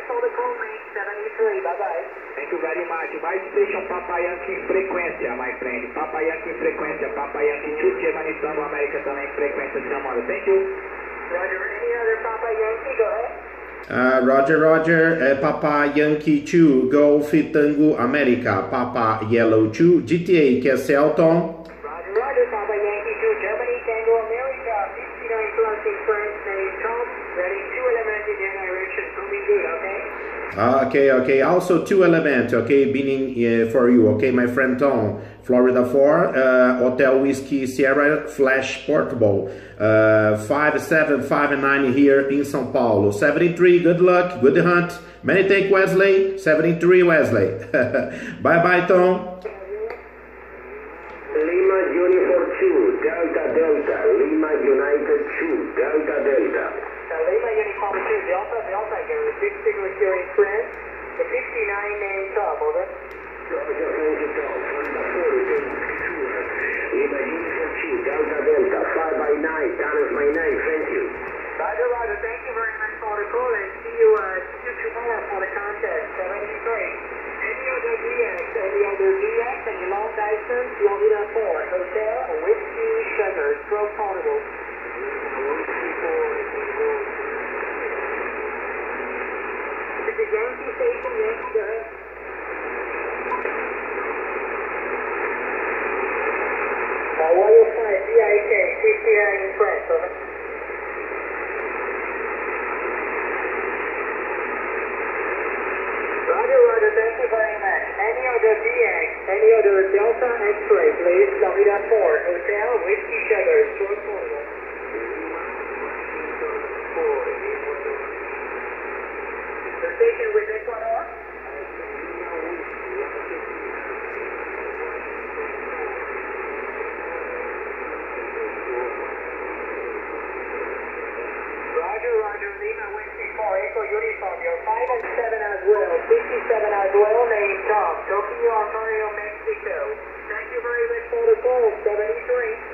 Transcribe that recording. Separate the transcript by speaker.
Speaker 1: for the call, mate. 73, bye-bye.
Speaker 2: Thank you very much. My station Papa Yankee em frequência, my friend. Papa Yankee em frequência. Papa Yankee 2, Germany Tango America também em frequência chamando. Thank you.
Speaker 1: Roger, any other Papa Yankee? Go ahead.
Speaker 3: Roger, Roger. Papa Yankee 2, Golf Tango America. Papa Yellow 2, GTA, que é Celton.
Speaker 1: Roger, Roger. Papa Yankee 2, Germany Tango America. 59 plus in France, name Tom. Ready, 2 elements in your direction. Coming good, okay?
Speaker 3: Okay. Also 2 element, okay, meaning for you, okay, my friend Tom. Florida 4, Hotel Whiskey Sierra Flash Portable. 5759 here in São Paulo. 73, good luck, good hunt. Many thanks, Wesley. 73, Wesley. Bye-bye, Tom.
Speaker 4: Lima Unifor 2, Delta Delta, Lima United 2, Delta Delta.
Speaker 1: Lima Uniform 2, Delta Delta, here, big signal here in France. The 59 name Tom, over.
Speaker 4: Roger, Roger, Tom, Florida 4, Lima Unifor 2, Delta Delta, 5 by 9, that is my name, thank you.
Speaker 1: Roger, Roger, thank you very much for the call and see you tomorrow for the contest, 73. Any other DX, any long distance, Florida 4, Hotel, Whiskey, Sugar, stroke portable. This is Yankee Station, Yankee, go ahead. Warrior 5, DIK, 59 in France, over. Roger, Roger, thank you very much. Any other DX, any other Delta X-ray, please, Florida 4, Hotel, Whiskey, Sugar, stroke portable. The station with Ecuador? Roger, Roger, Lima, Whiskey 4, Echo Uniform, you're 5 and 7 as well, 57 as well, name Tom, Tokyo, Ontario, Mexico. Thank you very much for the call, 73.